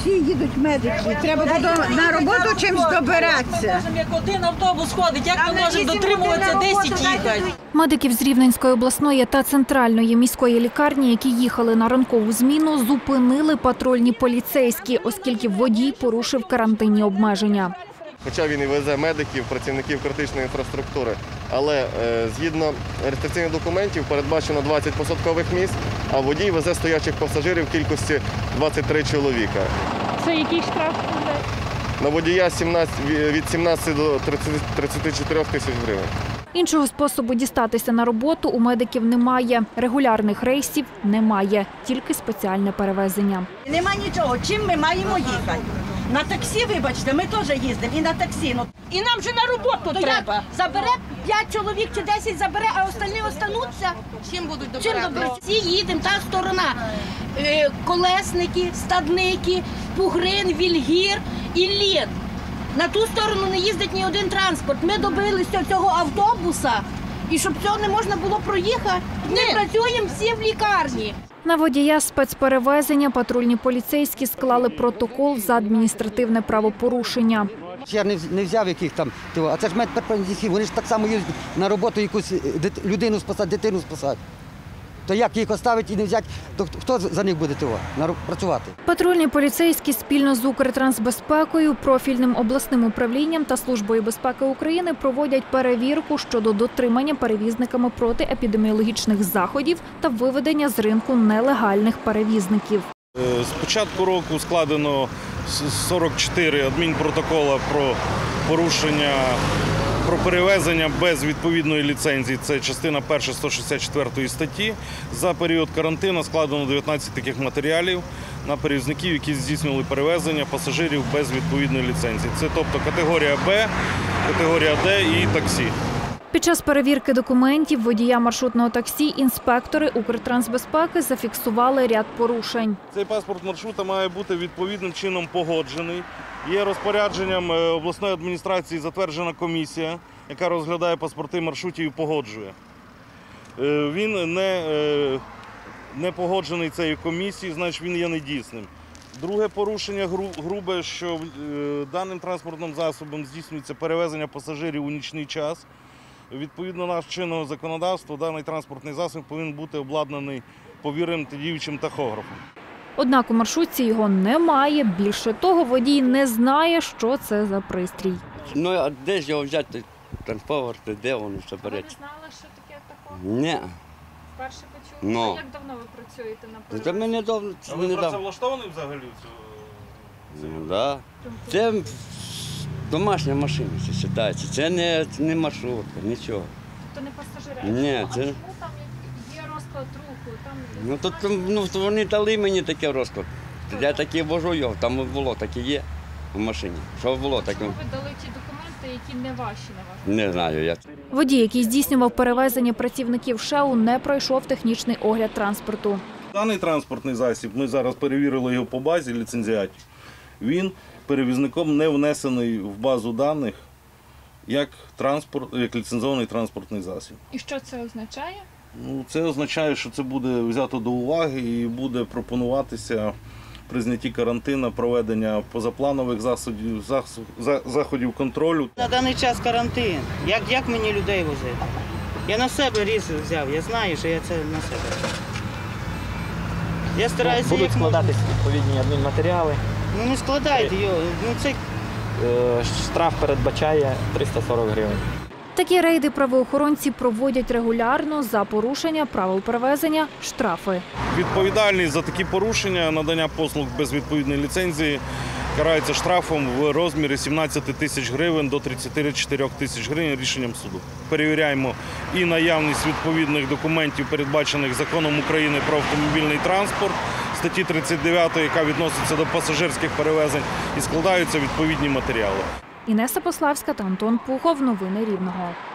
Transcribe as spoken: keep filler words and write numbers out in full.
всі їдуть медики. Треба додому на роботу чимось добиратися. Ми можемо, як один автобус ходить, як ми можемо дотримуватися десять їхати? Медиків з Рівненської обласної та центральної міської лікарні, які їхали на ранкову зміну, зупинили патрульні поліцейські, оскільки водій порушив карантинні обмеження. Хоча він і везе медиків, працівників критичної інфраструктури. Але е, згідно реєстраційних документів передбачено двадцять посадкових місць, а водій везе стоячих пасажирів в кількості двадцять три чоловіка. Це який штраф буде? На водія від сімнадцяти до тридцяти чотирьох тисяч гривень. Іншого способу дістатися на роботу у медиків немає. Регулярних рейсів немає, тільки спеціальне перевезення. Нема нічого. Чим ми маємо їхати? На таксі, вибачте, ми теж їздимо і на таксі. І нам же на роботу То треба. забере п'ять чоловік чи десять забере, а остальні остануться. Чим будуть Чим добирати? добре? Всі їдемо, та сторона. Е, Колесники, Стадники, Пугрин, Вільгір і Лід. На ту сторону не їздить ні один транспорт. Ми добилися цього автобуса, і щоб цього не можна було проїхати, ми працюємо всі в лікарні. На водія спецперевезення патрульні поліцейські склали протокол за адміністративне правопорушення. Я не взяв яких там, а це ж медперсонал, вони ж так само їздять на роботу якусь людину спасати, дитину спасати. То як їх оставити і не взяти, то хто за них буде працювати? Патрульні поліцейські спільно з Укртрансбезпекою, профільним обласним управлінням та Службою безпеки України проводять перевірку щодо дотримання перевізниками протиепідеміологічних заходів та виведення з ринку нелегальних перевізників. З початку року складено сорок чотири адмінпротокола про порушення, про перевезення без відповідної ліцензії. Це частина перша сто шістдесят четвертої статті. За період карантину складено дев'ятнадцять таких матеріалів на перевізників, які здійснювали перевезення пасажирів без відповідної ліцензії. Це тобто категорія Б, категорія Д і таксі. Під час перевірки документів водія маршрутного таксі інспектори Укртрансбезпеки зафіксували ряд порушень. Цей паспорт маршрута має бути відповідним чином погоджений. Є розпорядженням обласної адміністрації затверджена комісія, яка розглядає паспорти маршрутів і погоджує. Він не, не погоджений цією комісією, значить він є недійсним. Друге порушення грубе, що даним транспортним засобом здійснюється перевезення пасажирів у нічний час. Відповідно нашого чинного законодавства, даний транспортний засіб повинен бути обладнаний повіреним та діючим тахографом. Однак у маршрутці його немає. Більше того, водій не знає, що це за пристрій. Ну, а де ж його взяти, транспорт, де воно все береться? Ви не знали, що таке такого? Ні. Вперше почули? Ну. А як давно ви працюєте на Це перевезенні? мені давно. А ви працевлаштований взагалі в цю? Ну, да. Це домашня машина, це вважається. Це не, не маршрутка, нічого. Тобто не пасажири? Ні, а це... чому там є розклад руху? Там... Ну, то, ну, вони дали мені такий розклад. Я таки вожу його, там було, так і є в машині. Що було таке? Чому ви дали ті документи, які не ваші, на ваш? Не знаю я. Водій, який здійснював перевезення працівників ШЕУ, не пройшов технічний огляд транспорту. Даний транспортний засіб, ми зараз перевірили його по базі ліцензіатів, він перевізником не внесений в базу даних як, транспорт, як ліцензований транспортний засіб. І що це означає? Ну, це означає, що це буде взято до уваги і буде пропонуватися при знятті карантину проведення позапланових засобів, заходів контролю. На даний час карантин. Як, як мені людей возити? Я на себе різ взяв, я знаю, що я це на себе. Я стараюся, будуть як складатись можна. відповідні адмінматеріали. Ну не складайте його. Ну, це... Штраф передбачає триста сорок гривень. Такі рейди правоохоронці проводять регулярно. За порушення правил перевезення – штрафи. Відповідальність за такі порушення, надання послуг без відповідної ліцензії карається штрафом в розмірі сімнадцять тисяч гривень до тридцяти чотирьох тисяч гривень рішенням суду. Перевіряємо і наявність відповідних документів, передбачених Законом України про автомобільний транспорт, статті тридцять дев'ятої, яка відноситься до пасажирських перевезень, і складаються відповідні матеріали. Інеса Пославська та Антон Пухов. Новини Рівного.